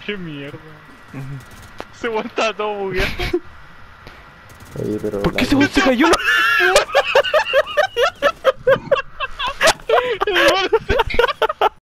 Qué mierda. Se aguanta todo bugueado. Oye, pero ¿Por qué ese weón se cayó?